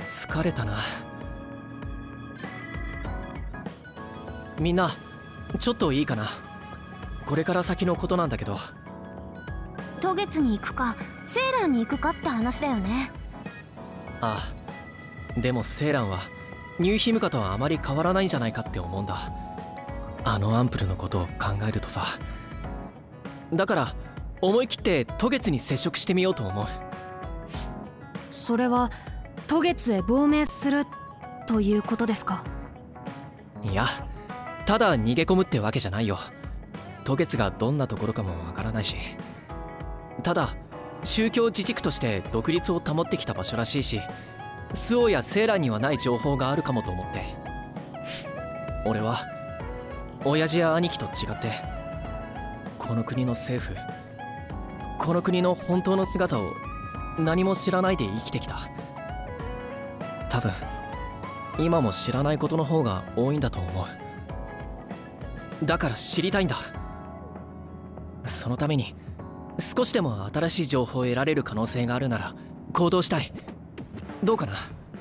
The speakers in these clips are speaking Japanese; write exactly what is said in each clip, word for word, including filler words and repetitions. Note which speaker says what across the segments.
Speaker 1: 疲れたな。みんなちょっといいかな。これから先のことなんだけど。
Speaker 2: 渡月に行くかセイランに行くかって話だよね。
Speaker 1: ああ、でもセイランはニューヒムカとはあまり変わらないんじゃないかって思うんだ。あのアンプルのことを考えるとさ。だから思い切って渡月に接触してみようと思う。
Speaker 3: それは渡月へ亡命するということですか？
Speaker 1: いや、ただ逃げ込むってわけじゃないよ。渡月がどんなところかもわからないし。ただ宗教自治区として独立を保ってきた場所らしいし、スオやセイランにはない情報があるかもと思って。俺は親父や兄貴と違ってこの国の政府、この国の本当の姿を何も知らないで生きてきた。多分今も知らないことの方が多いんだと思う。だから知りたいんだ。そのために少しでも新しい情報を得られる可能性があるなら行動したい。どうかな？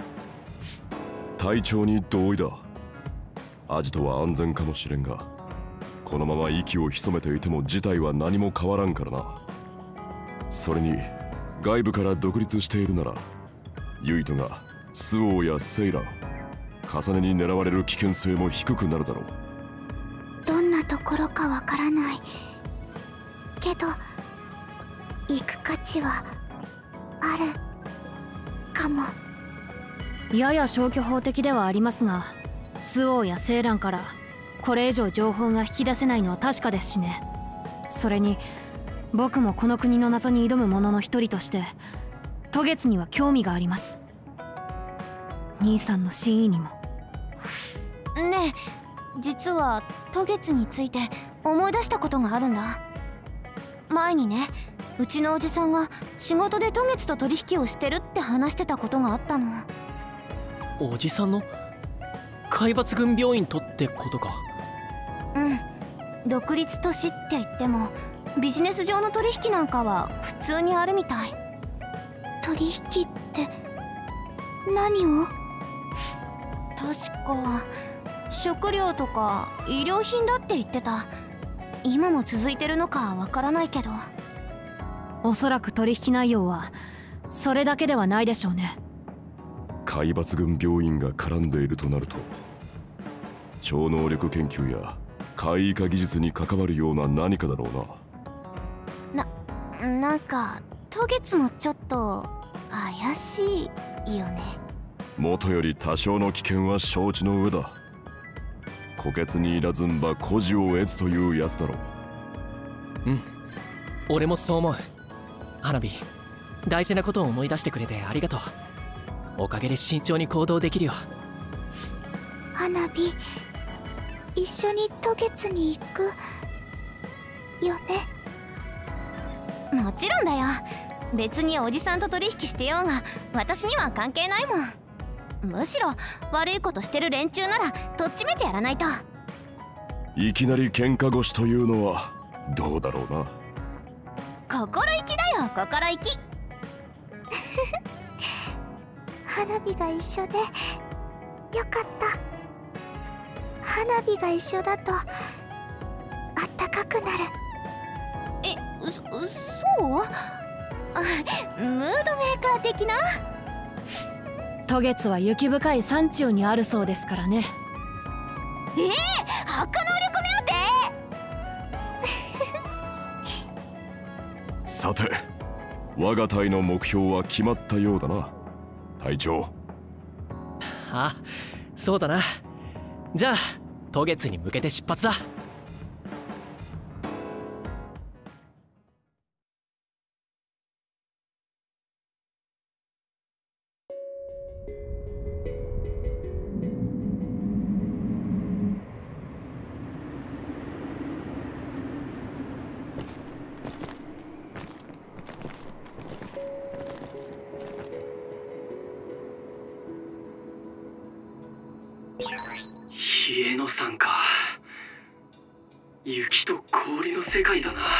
Speaker 4: 隊長に同意だ。アジトは安全かもしれんが、このまま息を潜めていても事態は何も変わらんからな。それに外部から独立しているなら、ユイトがスオーやセイラン、重ねに狙われる危険性も低くなるだろう。
Speaker 2: どんなところかわからないけど行く価値はあるかも。
Speaker 3: やや消去法的ではありますが、スオーやセイランからこれ以上情報が引き出せないのは確かですしね。それに僕もこの国の謎に挑む者の一人として渡月には興味があります。兄さんの真意にも。
Speaker 2: ねえ、実は渡月について思い出したことがあるんだ。前にね、うちのおじさんが仕事で渡月と取引をしてるって話してたことがあったの。
Speaker 1: おじさんの海抜軍病院とってことか？
Speaker 2: うん、独立都市って言ってもビジネス上の取引なんかは普通にあるみたい。取引って何を？確か食料とか医療品だって言ってた。今も続いてるのかわからないけど。
Speaker 3: おそらく取引内容はそれだけではないでしょうね。
Speaker 4: 海抜軍病院が絡んでいるとなると、超能力研究や怪異化技術に関わるような何かだろう
Speaker 2: な。な、なんか渡月もちょっと怪しいよね。
Speaker 4: もとより多少の危険は承知の上だ。虎穴にいらずんば孤児を得ずというやつだろ
Speaker 1: う。うん、俺もそう思う。花火、大事なことを思い出してくれてありがとう。おかげで慎重に行動できるよ。
Speaker 2: 花火、一緒に渡月に行くよね？もちろんだよ。別におじさんと取引してようが私には関係ないもん。むしろ悪いことしてる連中ならとっちめてやらないと。
Speaker 4: いきなり喧嘩腰というのはどうだろうな。
Speaker 2: 心意気だよ、心意気。花火が一緒でよかった。花火が一緒だとあったかくなる。え、う、そう？あ、ムードメーカー的な？
Speaker 3: 渡月は雪深い山中にあるそうですからね。
Speaker 2: えー、白能力目当て？
Speaker 4: さて、我が隊の目標は決まったようだな、隊長。
Speaker 1: あ、そうだな。じゃあ渡月に向けて出発だ。冷えの山か。雪と氷の世界だな。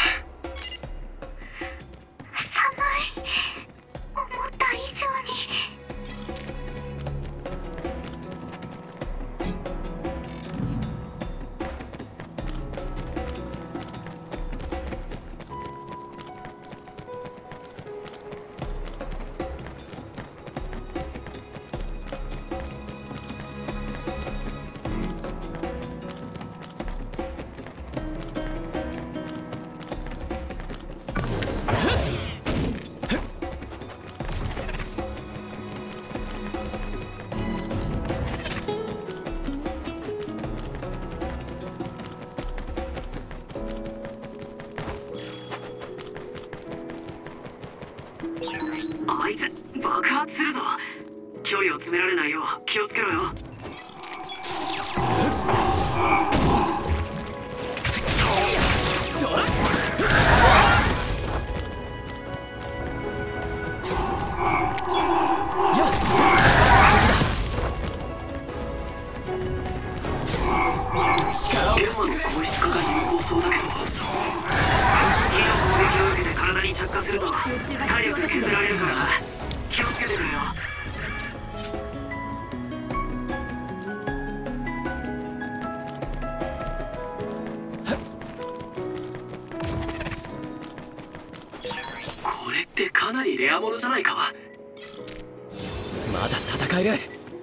Speaker 2: 寒い。思った以上に。
Speaker 5: 爆発するぞ。距離を詰められないよう気をつけろよ。エマの硬質化が有効そうだけど、火の攻撃を受けて体に着火すると体力削られるからな。気をつけてくれよ。これってかなりレアものじゃないか。
Speaker 1: まだ戦える。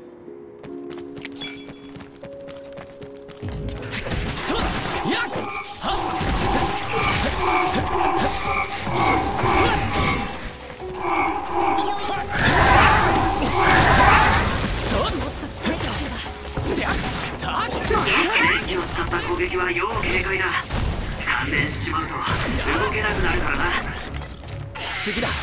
Speaker 5: 電気を使った攻撃は要警戒だ。感電しちまうと動けなくなるからな。
Speaker 1: 次だ。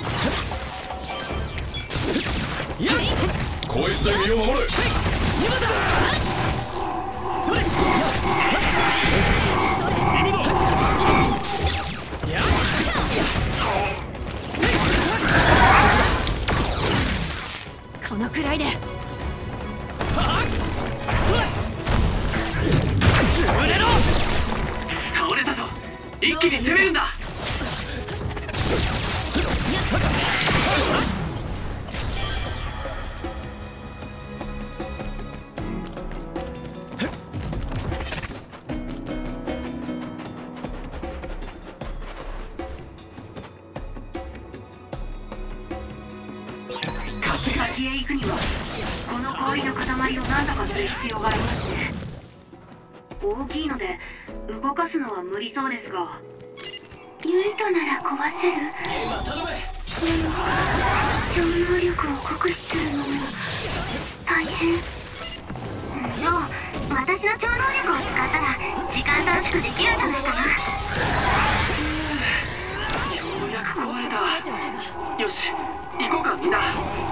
Speaker 4: こいつで身を守る。
Speaker 1: 今だ。それ。
Speaker 4: 今だ。
Speaker 3: このくらいで。
Speaker 1: 潰れろ。
Speaker 5: 倒れたぞ。一気に攻めるんだ。先へ行くにはこの氷の塊を何とかする必要がありますね。大きいので動かすのは無理そうですが、ユイトなら壊せる。でも超能力を酷使するのも大変。そう、私の超能力を使ったら時間短縮できるんじゃないかな。ようやく壊れた。よし、行こうかみんな。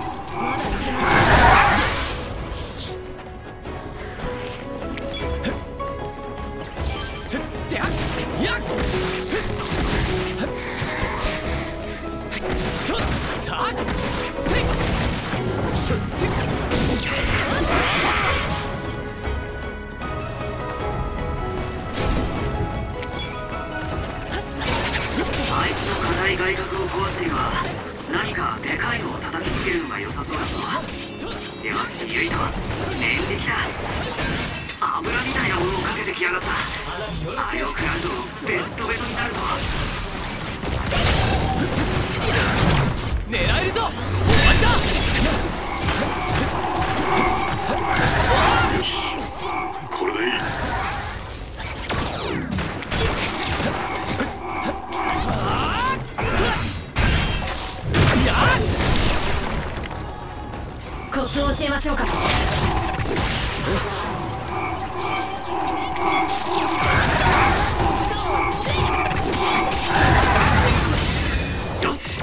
Speaker 5: あいつの硬い外角を壊すには何かでかいのを叩きつけるのが良さそうだぞ。よし、ユイト、演劇だ。油みたいなものをかけてきやがった。あれを食らうとベッドベトになるぞ。
Speaker 1: 狙えるぞ。終わりだ。
Speaker 4: よし、これでいい。
Speaker 3: コツを教えましょうか。
Speaker 5: よし、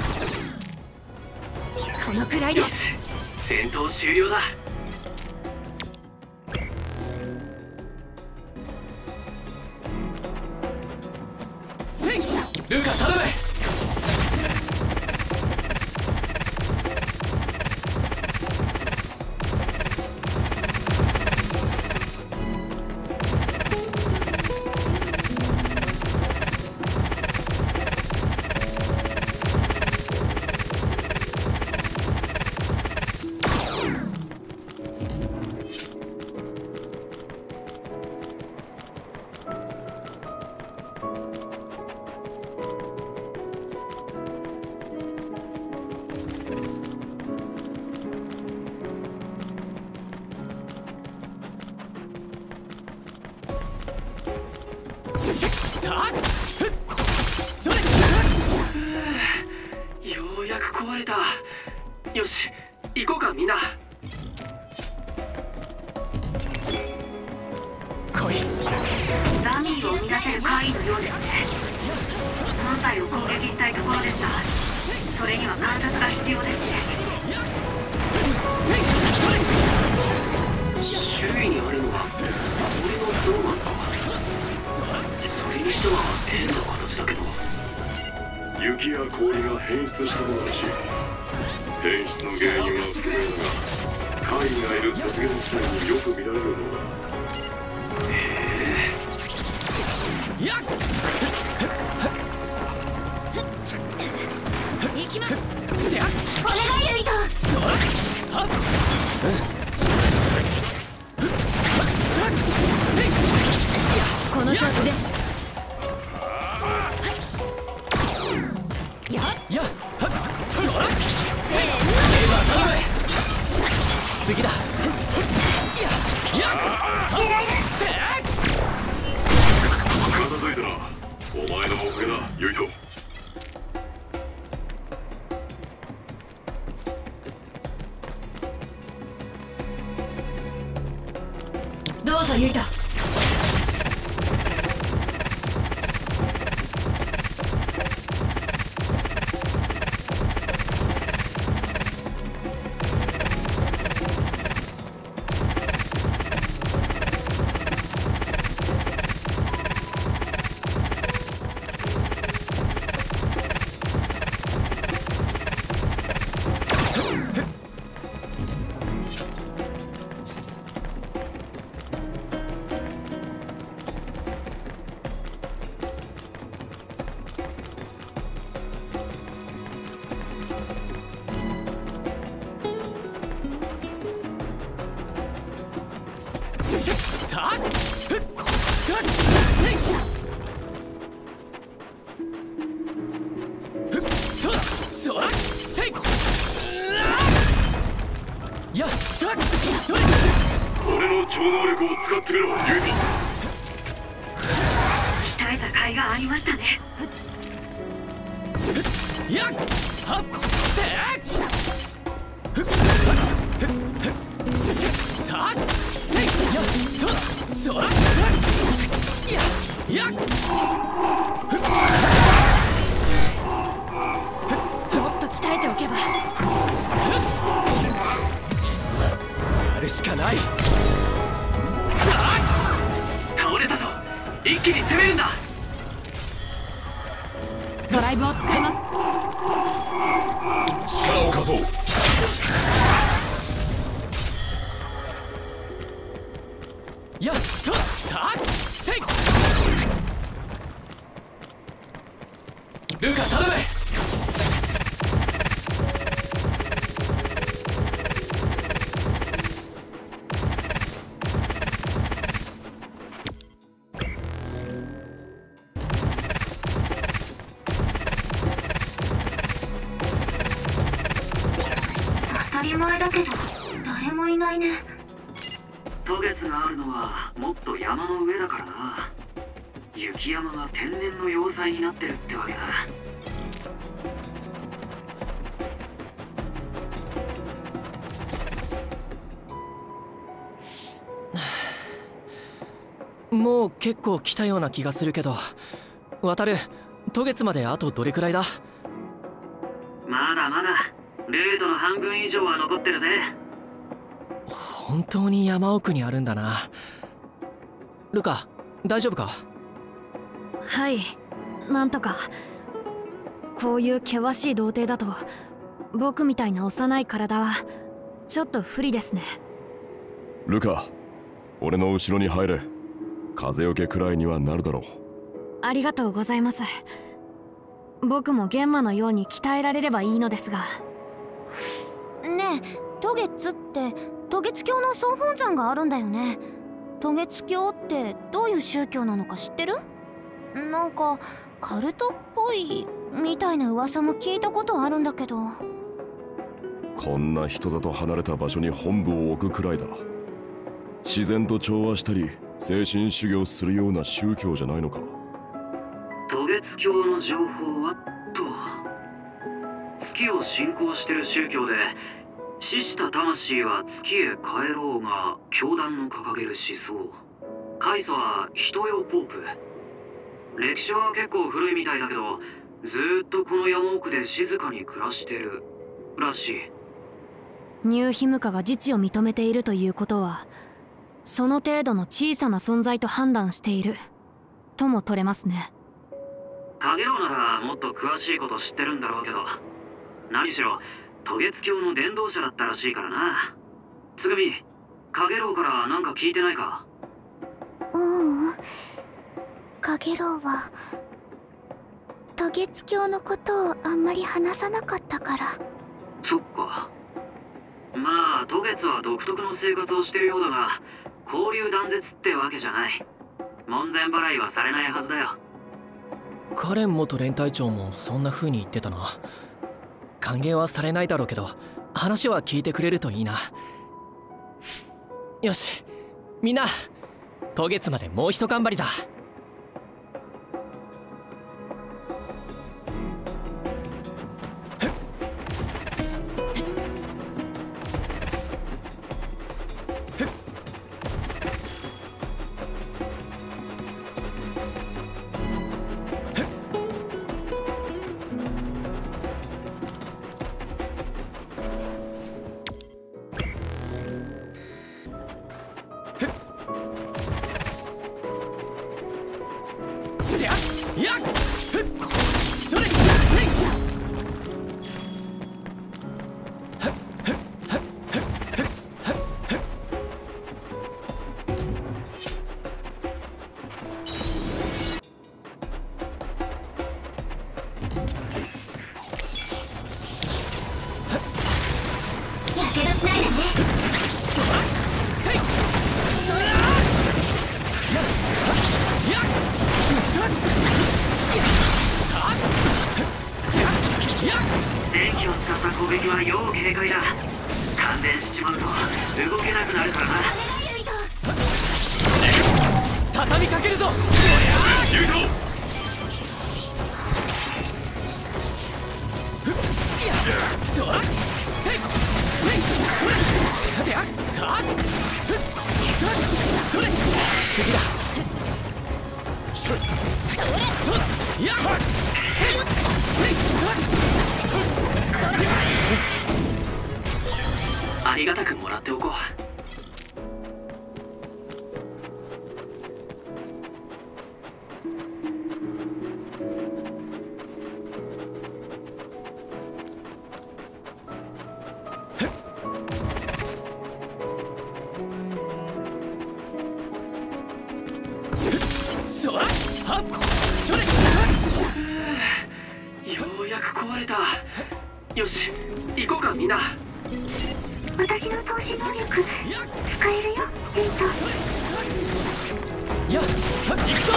Speaker 3: このくらいで。
Speaker 5: よし、戦闘終了だ。
Speaker 1: せい、ルカ頼む。
Speaker 5: ようやく壊れた。よし、行こうかみんな。
Speaker 1: 来い。
Speaker 5: ザミーを生み出せる怪異のようですね。本体を攻撃したいところですが、それには観察が必要ですね。
Speaker 4: したものだし、変質の原因は不明だが、カイがいる雪原地帯によく見られるものだ。
Speaker 1: やっ
Speaker 2: 行きます。お願いユイト。
Speaker 1: はっ
Speaker 3: この調子です。
Speaker 1: ややっはっそらせーの頼む。次だ。ややっ
Speaker 4: 片付いたな。お前のおかげだ、ユイト。
Speaker 3: どうぞユイト。
Speaker 4: 俺の超能力を使ってみろ、ユイト。
Speaker 5: 鍛えた甲斐がありましたね。
Speaker 1: やっはったっせいやっとそらややっ
Speaker 3: もっと鍛えておけば。
Speaker 1: やるしかない。
Speaker 5: 倒れたぞ。一気に攻めるんだ。
Speaker 3: ドライブを使います。
Speaker 4: 力を貸そう。
Speaker 1: やっとたっせいルカ頼め。
Speaker 5: 当たり前だけど誰もいないね。渡月があるのはもっと山の上だからな。雪山が天然の要塞になってるってわけだ。
Speaker 1: もう結構来たような気がするけど、渡る渡月まであとどれくらいだ？
Speaker 5: まだまだ。ルートの半分以上は残ってるぜ。
Speaker 1: 本当に山奥にあるんだな。ルカ大丈夫か？
Speaker 3: はい、なんとか。こういう険しい童貞だと僕みたいな幼い体はちょっと不利ですね。
Speaker 4: ルカ、俺の後ろに入れ。風よけくらいにはなるだろう。
Speaker 3: ありがとうございます。僕も玄馬のように鍛えられればいいのですが。
Speaker 2: ねえ、渡月って渡月教の総本山があるんだよね。渡月教ってどういう宗教なのか知ってる？なんかカルトっぽいみたいな噂も聞いたことあるんだけど。
Speaker 4: こんな人里離れた場所に本部を置くくらいだ。自然と調和したり精神修行するような宗教じゃないのか。
Speaker 5: 渡月教の情報はと、月を信仰してる宗教で、死した魂は月へ帰ろうが教団の掲げる思想。開祖は人よポープ。歴史は結構古いみたいだけど、ずーっとこの山奥で静かに暮らしてるらしい。
Speaker 3: ニューヒムカが実を認めているということは、その程度の小さな存在と判断しているとも取れますね。
Speaker 5: カゲロウならもっと詳しいこと知ってるんだろうけど、
Speaker 6: 何しろ渡月橋の伝道者だったらしいからな。つぐみ、カゲロウから何か聞いてないか？
Speaker 2: ううん、カゲロウは渡月橋のことをあんまり話さなかったから。
Speaker 6: そっか。まあ渡月は独特の生活をしてるようだが、交流断絶ってわけじゃない。門前払いはされないはずだよ。
Speaker 1: カレン元連隊長もそんな風に言ってたな。歓迎はされないだろうけど、話は聞いてくれるといいな。よし、みんな渡月までもうひと頑張りだ。
Speaker 6: 電気を使った攻撃は要警戒だ。感電しちまうと動けなくなるからな。
Speaker 1: 畳みかけるぞ。
Speaker 6: ユイト
Speaker 1: 次だ。
Speaker 6: ありがたくもらっておこう。ようやく壊れた。よし、行こうかみんな。
Speaker 2: 私の投資能力使えるよ、エイト。
Speaker 1: いや、行くぞ。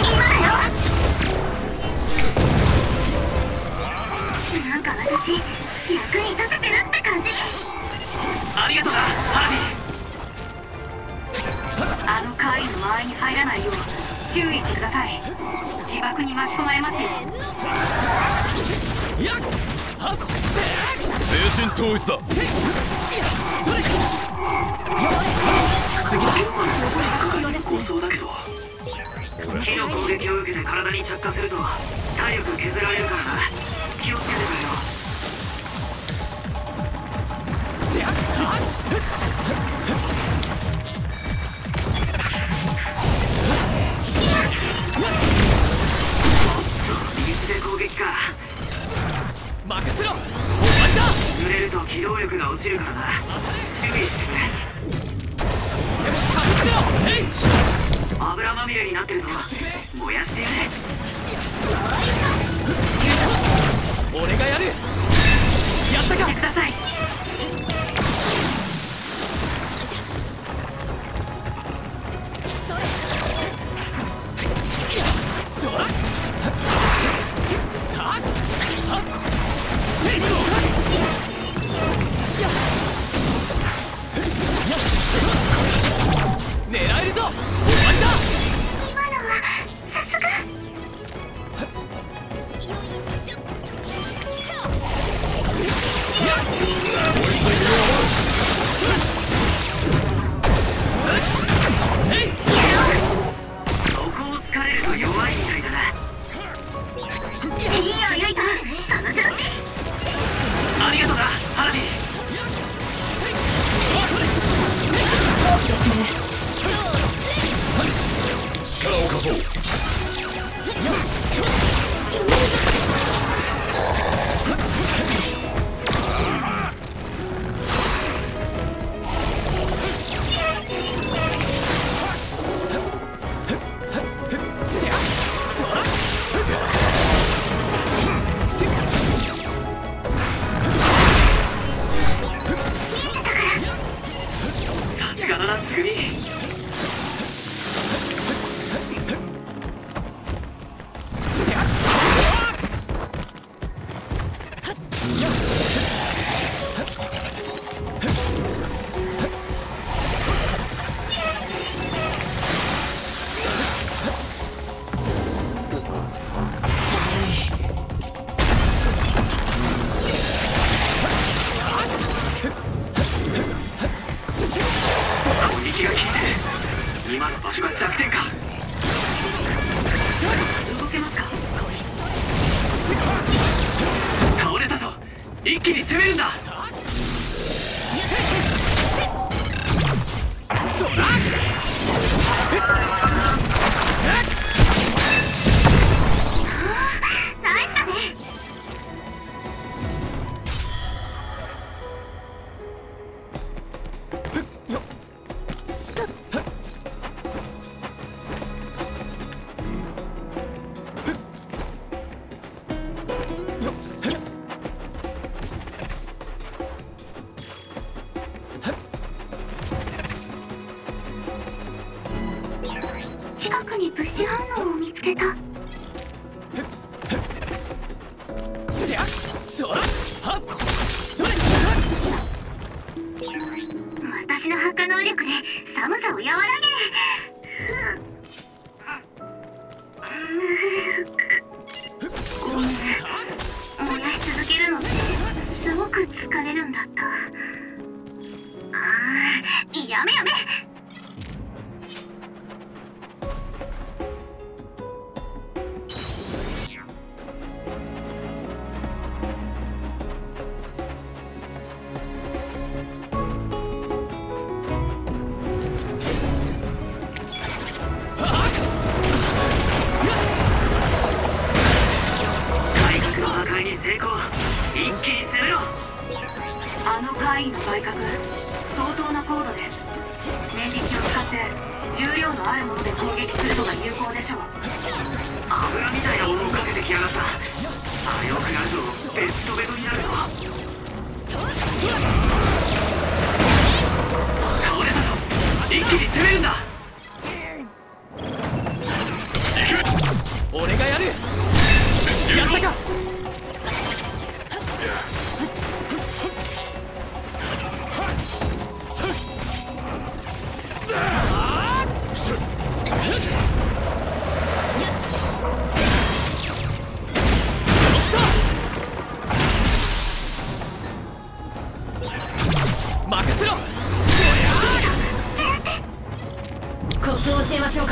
Speaker 2: なんか私役に立ててるって感じ。
Speaker 6: ありがとうな、ハービー。あの階の周りに入らないよう注意してください。自爆に巻き込まれますよ。
Speaker 4: 精神統一だ。
Speaker 1: 次だ。
Speaker 6: 構想だけど、火の攻撃を受けて体に着火すると体力削られるからな。気をつけてくれよ。水で攻撃か。
Speaker 1: 任せろ。終わりだ。
Speaker 6: 濡れると機動力が落ちるからな。注意してくれ。油まみれになってるぞ。燃やしてやれ。
Speaker 1: 俺がやる。やったか。
Speaker 6: やってください。
Speaker 1: 狙えるぞ。終わりだ。
Speaker 2: 今のはさすが。よいしょ。
Speaker 6: 手が弱点か。動けますか。倒れたぞ。一気に攻めるんだ。そら
Speaker 5: ナイスだね。近くに物資反応を見つけた。私の発火能力で寒さを和らげ。ごめん、燃やし続けるのってすごく疲れるんだった。あー、やめやめ。あの怪異の外角、相当な高度です。念力を使って重量のあるもので攻撃するのが有効でしょう。
Speaker 6: 油みたいなものをかけてきやがった。あれを食らうとベッドベドになるぞ。倒れたぞ。一気に攻めるんだ。
Speaker 1: 俺がやる。やったか。任せろ。
Speaker 3: コツを教えましょうか。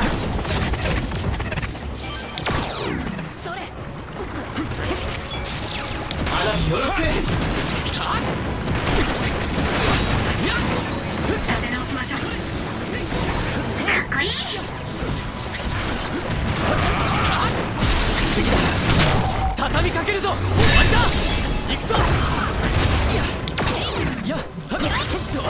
Speaker 3: それ。
Speaker 1: 花火よろしく。
Speaker 5: 立て直しましょう。かっこいい。
Speaker 1: 畳みかけるぞ。終わりだ。行くぞ。いや、そら、そう。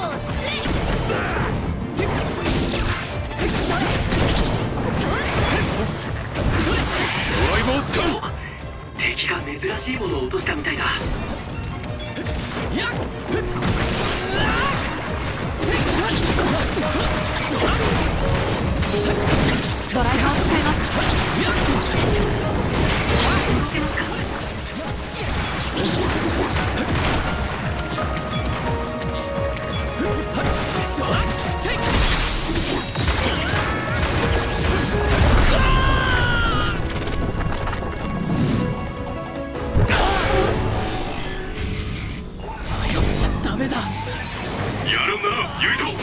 Speaker 4: ドライバーを使う。
Speaker 6: 敵が珍しいものを落としたみたいだ。
Speaker 1: やっ。
Speaker 3: ドライバーを使います。
Speaker 1: ダメだ。
Speaker 4: やるんだな、ユイト。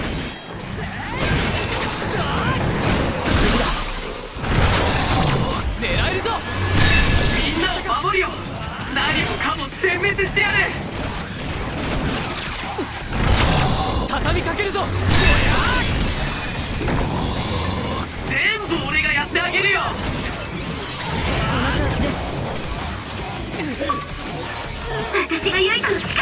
Speaker 1: 狙えるぞ。
Speaker 6: みんなを守るよ。何もかも全滅してやる。
Speaker 1: 畳みかけるぞ。
Speaker 6: 全部俺がやってあげるよ。
Speaker 3: この調子です。
Speaker 5: 私がユイトの力になる。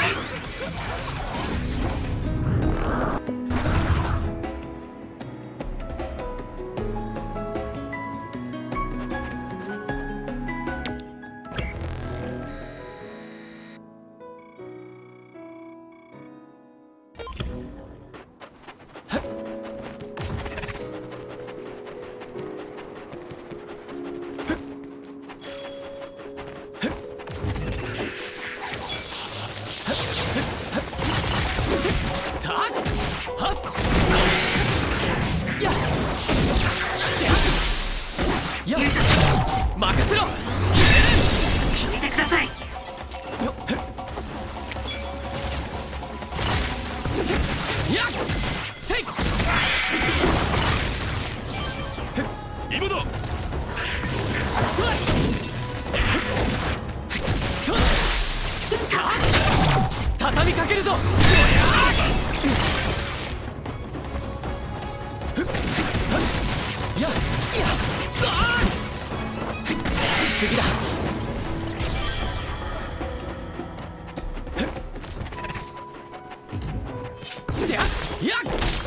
Speaker 1: やっ、任せろ。
Speaker 5: 決めてください。
Speaker 1: よっ、やっ、せい。 かけるぞ。ややさあ次だ。やや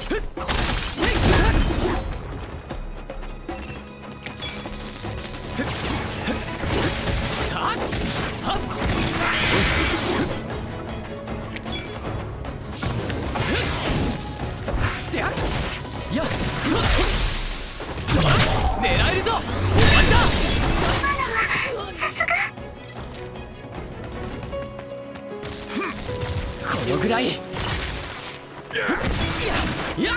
Speaker 1: 狙えるぞ。終わりだ。このぐらい。やや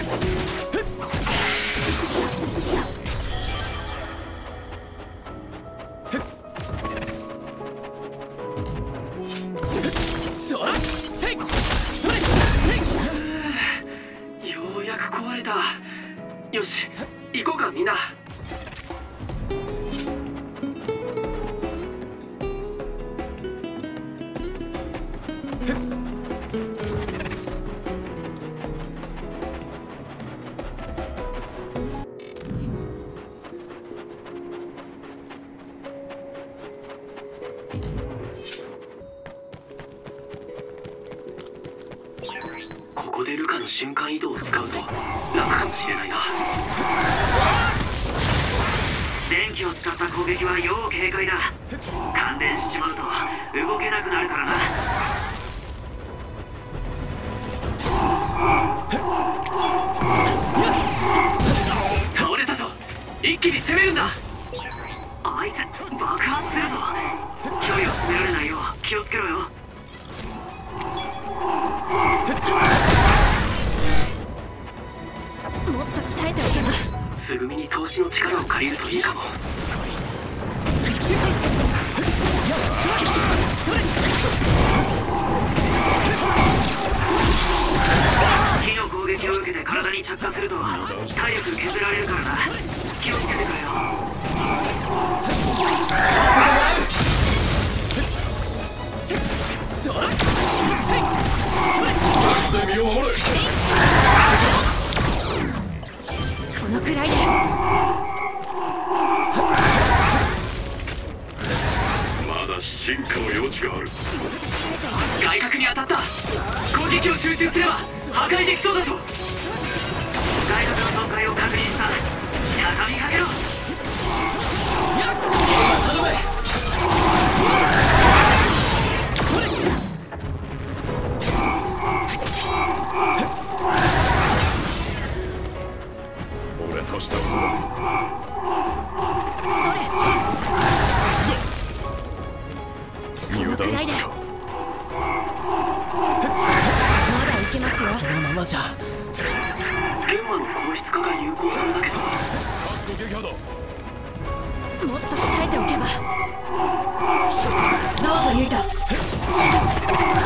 Speaker 1: そらせいそれせい。
Speaker 6: ようやく壊れた。よし行こうかみんな。ここでルカの瞬間移動を使うと楽かもしれないな。電気を使った攻撃は要警戒だ。感電しちまうと動けなくなるからな。倒れたぞ。一気に攻めるんだ。あいつ爆発するぞ。距離を詰められないよう気をつけろよ。
Speaker 3: もっと鍛えておけば。
Speaker 6: つぐみに投資の力を借りるといいかも。火の攻撃を受けて体に着火すると体力削られるからな。気をつけてくれよ。
Speaker 4: 身を守れ。
Speaker 3: このくらいで。
Speaker 4: まだ進化の余地がある。
Speaker 6: 外角に当たった。攻撃を集中すれば破壊できそうだと。外角の損壊を確認した。畳みかけろ。頼む。
Speaker 4: 俺としたもの。油断したか。
Speaker 3: まだいけますよ。
Speaker 1: このままじゃ
Speaker 6: レンマの硬質化が有効そうだけど。
Speaker 3: もっと鍛えておけば。どうぞユイタ。